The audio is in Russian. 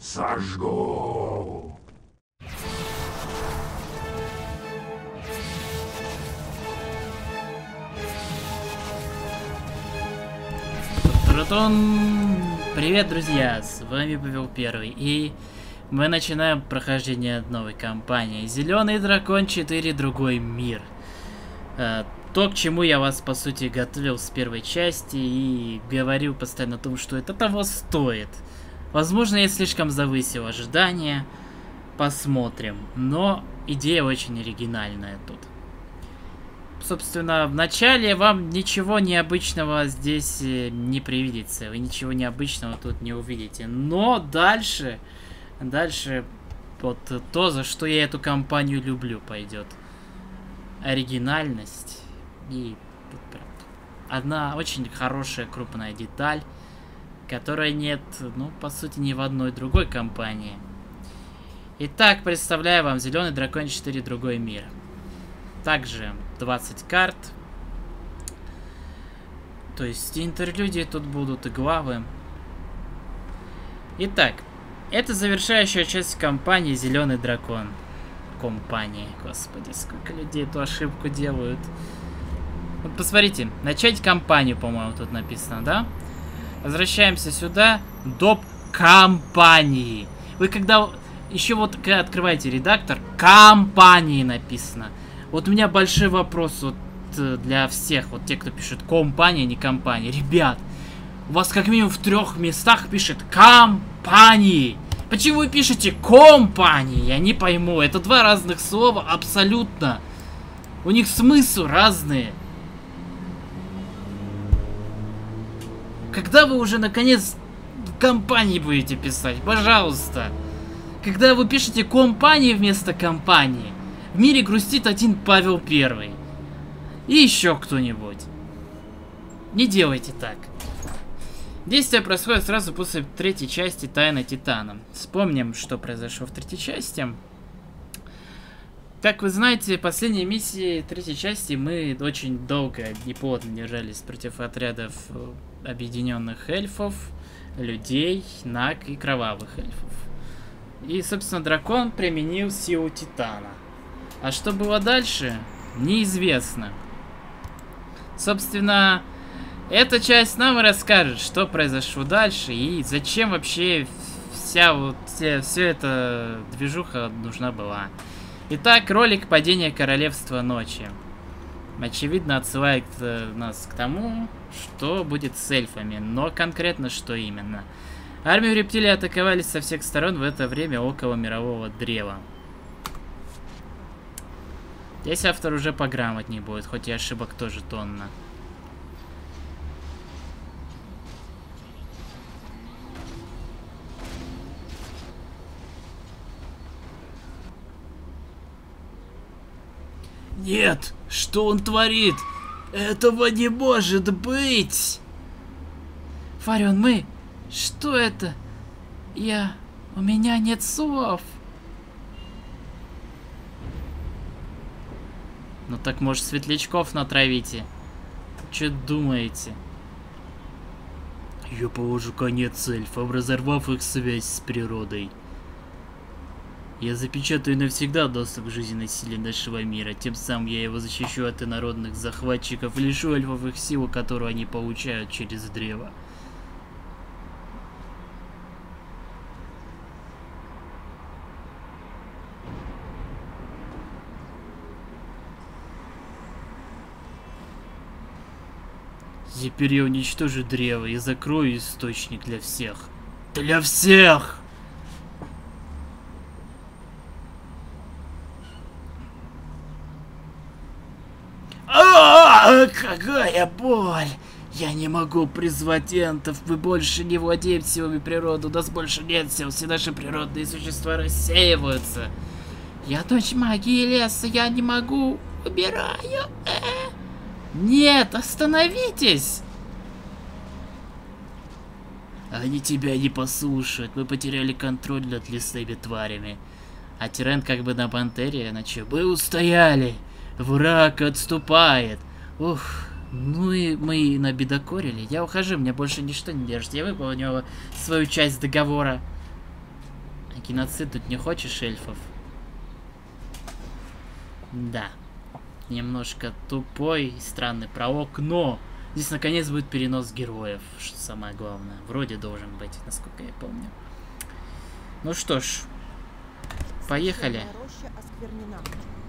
Сожгу. Трутон! Привет, друзья! С вами Павел Первый, и мы начинаем прохождение новой кампании. Зеленый дракон 4. Другой мир. То, к чему я вас, по сути, готовил с первой части и говорил постоянно о том, что это того стоит. Возможно, я слишком завысил ожидания. Посмотрим. Но идея очень оригинальная тут. Собственно, в начале вам ничего необычного здесь не привидится. Вы ничего необычного тут не увидите. Но дальше вот то, за что я эту компанию люблю, пойдет. Оригинальность и одна очень хорошая крупная деталь, которой нет, ну, по сути, ни в одной другой компании. Итак, представляю вам Зеленый дракон 4. Другой мир. Также 20 карт. То есть интерлюдии тут будут и главы. Итак, это завершающая часть кампании Зеленый дракон. Компании. Господи, сколько людей эту ошибку делают. Вот посмотрите, начать кампанию, по-моему, тут написано, да? Возвращаемся сюда. Доп. Компании. Вы когда еще вот когда открываете редактор, компании написано. Вот у меня большой вопрос вот для всех, вот те, кто пишет компания, не компания. Ребят, у вас как минимум в 3 местах пишет компании. Почему вы пишете компании? Я не пойму. Это 2 разных слова абсолютно. У них смысл разные. Когда вы уже наконец компании будете писать? Пожалуйста. Когда вы пишете компании вместо компании, в мире грустит один Павел Первый. И еще кто-нибудь. Не делайте так. Действие происходит сразу после 3-й части Тайна Титана. Вспомним, что произошло в 3-й части. Как вы знаете, в последней миссии 3-й части мы очень долго и плотно держались против отрядов объединенных эльфов, людей, наг и кровавых эльфов. И, собственно, дракон применил силу Титана. А что было дальше, неизвестно. Собственно, эта часть нам и расскажет, что произошло дальше и зачем вообще вся эта движуха нужна была. Итак, ролик «Падение Королевства Ночи». Очевидно, отсылает нас к тому, что будет с эльфами, но конкретно что именно. Армию рептилий атаковали со всех сторон в это время около мирового древа. Здесь автор уже пограмотней будет, хоть и ошибок тоже тонна. Нет! Что он творит? Этого не может быть! Фарион, мы... Что это? У меня нет слов. Ну так, может, светлячков натравите? Что думаете? Я положу конец эльфам, разорвав их связь с природой. Я запечатаю навсегда доступ к жизненной силе нашего мира. Тем самым я его защищу от инородных захватчиков, лишу эльфов их силы, которую они получают через древо. Теперь я уничтожу древо и закрою источник для всех. Для всех! Какая боль! Я не могу призвать энтов, мы больше не владеем силами природы, у нас больше нет сил, все наши природные существа рассеиваются. Я дочь магии леса, я не могу, убираю. Нет, остановитесь! Они тебя не послушают, мы потеряли контроль над лесными тварями. А Тирен как бы на пантере, иначе мы устояли. Враг отступает. Ух, ну и мы набедокурили. Я ухожу, меня больше ничто не держит. Я выполнила свою часть договора. Геноцид тут не хочешь, эльфов? Да. Немножко тупой и странный пролог, но здесь наконец будет перенос героев, что самое главное. Вроде должен быть, насколько я помню. Ну что ж, поехали. Роща осквернена.